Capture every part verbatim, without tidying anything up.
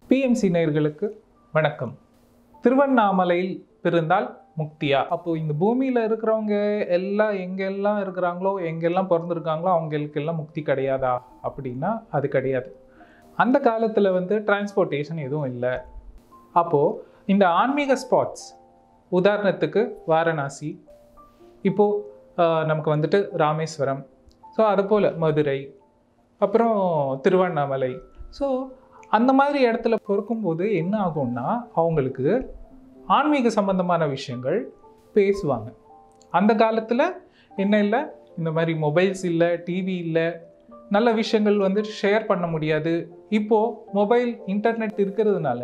P M C நேயர்களுக்கு வணக்கம். திருவண்ணாமலையில் பிறந்தால் முக்தியா? அப்போ இந்த பூமியில இருக்கிறவங்க எல்லாம் எங்கெல்லாம் இருக்கிறாங்களோ எங்கெல்லாம் பிறந்திருக்காங்களோ அவங்களுக்கு எல்லாம் முக்தி கிடையாதா அப்படின்னா அது கிடையாது. அந்த காலத்தில் வந்து டிரான்ஸ்போர்ட்டேஷன் எதுவும் இல்லை. அப்போது இந்த ஆன்மீக ஸ்பாட்ஸ், உதாரணத்துக்கு வாரணாசி, இப்போது நமக்கு வந்துட்டு ராமேஸ்வரம், ஸோ அதுபோல் மதுரை, அப்புறம் திருவண்ணாமலை, ஸோ அந்த மாதிரி இடத்துல பொறுக்கும்போது என்ன ஆகும்னா அவங்களுக்கு ஆன்மீக சம்பந்தமான விஷயங்கள் பேசுவாங்க. அந்த காலத்தில் என்ன இல்லை, இந்த மாதிரி மொபைல்ஸ் இல்லை, டிவி இல்லை, நல்ல விஷயங்கள் வந்து ஷேர் பண்ண முடியாது. இப்போது மொபைல் இன்டர்நெட் இருக்கிறதுனால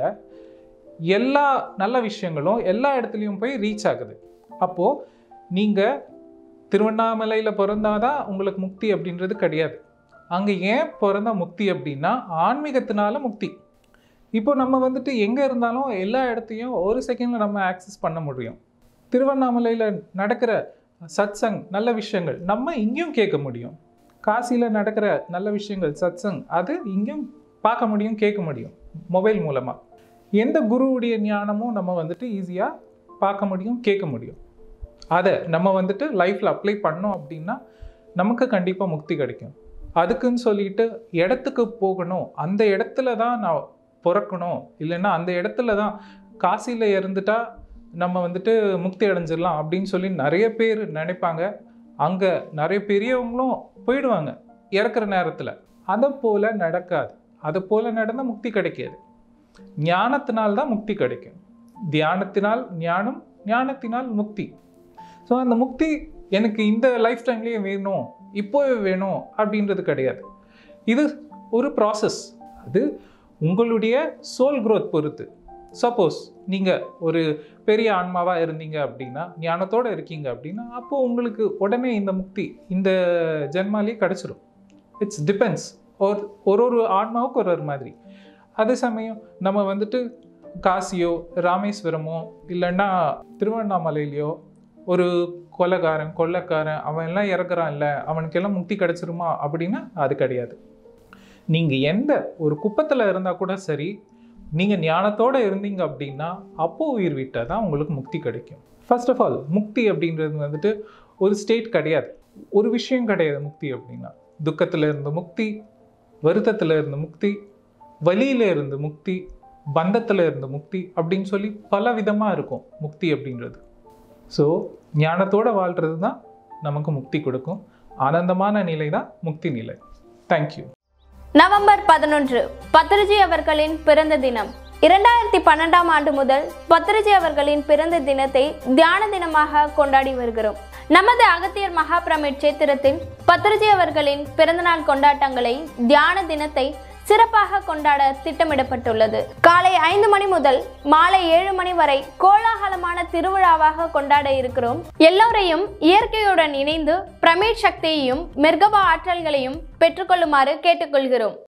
எல்லா நல்ல விஷயங்களும் எல்லா இடத்துலையும் போய் ரீச் ஆகுது. அப்போது நீங்கள் திருவண்ணாமலையில் பிறந்தாதான் உங்களுக்கு முக்தி அப்படின்றது கிடையாது. அங்கே ஏன் பிறந்த முக்தி அப்படின்னா ஆன்மீகத்தினால முக்தி. இப்போ நம்ம வந்துட்டு எங்கே இருந்தாலும் எல்லா இடத்தையும் ஒரு செகண்டில் நம்ம ஆக்சஸ் பண்ண முடியும். திருவண்ணாமலையில் நடக்கிற சத்சங் நல்ல விஷயங்கள் நம்ம இங்கேயும் கேட்க முடியும். காசியில் நடக்கிற நல்ல விஷயங்கள் சத்சங் அது இங்கேயும் பார்க்க முடியும், கேட்க முடியும் மொபைல் மூலமாக. எந்த குருவுடைய ஞானமும் நம்ம வந்துட்டு ஈஸியாக பார்க்க முடியும், கேட்க முடியும். அதை நம்ம வந்துட்டு லைஃப்பில் அப்ளை பண்ணோம் அப்படின்னா நமக்கு கண்டிப்பாக முக்தி கிடைக்கும். அதுக்குன்னு சொல்லிட்டு இடத்துக்கு போகணும், அந்த இடத்துல தான் நான் பிறக்கணும், இல்லைன்னா அந்த இடத்துல தான் காசியில் இருந்துட்டா நம்ம வந்துட்டு முக்தி அடைஞ்சிடலாம் அப்படின்னு சொல்லி நிறைய பேர் நினைப்பாங்க. அங்கே நிறைய பெரியவங்களும் போயிடுவாங்க இறக்குற நேரத்தில். அதை போல் நடக்காது. அதை போல் நடந்தால் முக்தி கிடைக்காது. ஞானத்தினால்தான் முக்தி கிடைக்கும். தியானத்தினால் ஞானம், ஞானத்தினால் முக்தி. ஸோ அந்த முக்தி எனக்கு இந்த லைஃப் டைம்லேயே வேணும், இப்போவே வேணும் அப்படின்றது கிடையாது. இது ஒரு ப்ராசஸ். அது உங்களுடைய சோல் க்ரோத் பொறுத்து. சப்போஸ் நீங்கள் ஒரு பெரிய ஆன்மாவாக இருந்தீங்க அப்படின்னா, ஞானத்தோடு இருக்கீங்க அப்படின்னா, அப்போது உங்களுக்கு உடனே இந்த முக்தி இந்த ஜென்மாலேயே கிடச்சிரும். It's depends. ஒரு ஒரு ஒரு ஆன்மாவுக்கு ஒரு ஒரு மாதிரி. அதே சமயம் நம்ம வந்துட்டு காசியோ ராமேஸ்வரமோ இல்லைன்னா திருவண்ணாமலையிலையோ ஒரு கொலைகாரன் கொள்ளைக்காரன் அவன் எல்லாம் இறக்குறான் இல்லை, அவனுக்கெல்லாம் முக்தி கிடச்சிருமா அப்படின்னா அது கிடையாது. நீங்கள் எந்த ஒரு குப்பத்தில் இருந்தால் கூட சரி, நீங்கள் ஞானத்தோடு இருந்தீங்க அப்படின்னா அப்போது உயிர் விட்டால் தான் உங்களுக்கு முக்தி கிடைக்கும். ஃபர்ஸ்ட் ஆஃப் ஆல் முக்தி அப்படின்றது வந்துட்டு ஒரு ஸ்டேட் கிடையாது, ஒரு விஷயம் கிடையாது. முக்தி அப்படின்னா துக்கத்தில் இருந்த முக்தி, வருத்தத்தில் இருந்த முக்தி, வலியில் இருந்த முக்தி, பந்தத்தில் இருந்த முக்தி அப்படின்னு சொல்லி பல விதமாக இருக்கும் முக்தி அப்படின்றது. ஸோ ஞானத்தோடு வாழ்கிறது தான் நமக்கு முக்தி கொடுக்கும். ஆனந்தமான நிலை தான் முக்தி நிலை. தேங்க்யூ. நவம்பர் பதினொன்று பத்ரிஜி அவர்களின் பிறந்த தினம். இரண்டாயிரத்தி பன்னெண்டாம் ஆண்டு முதல் பத்ரிஜி அவர்களின் பிறந்த தினத்தை தியான தினமாக கொண்டாடி வருகிறோம். நமது அகத்தியர் மகாபிரமிட் சேத்திரத்தில் பத்ரிஜி அவர்களின் பிறந்தநாள் கொண்டாட்டங்களை தியான தினத்தை சிறப்பாக கொண்டாட திட்டமிடப்பட்டுள்ளது. காலை ஐந்து மணி முதல் மாலை ஏழு மணி வரை கோலாகலமான திருவிழாவாக கொண்டாட இருக்கிறோம். எல்லோரையும் இயற்கையுடன் இணைந்து பிரமிட் சக்தியையும் மெர்கபா ஆற்றல்களையும் பெற்றுக்கொள்ளுமாறு கேட்டுக்கொள்கிறோம்.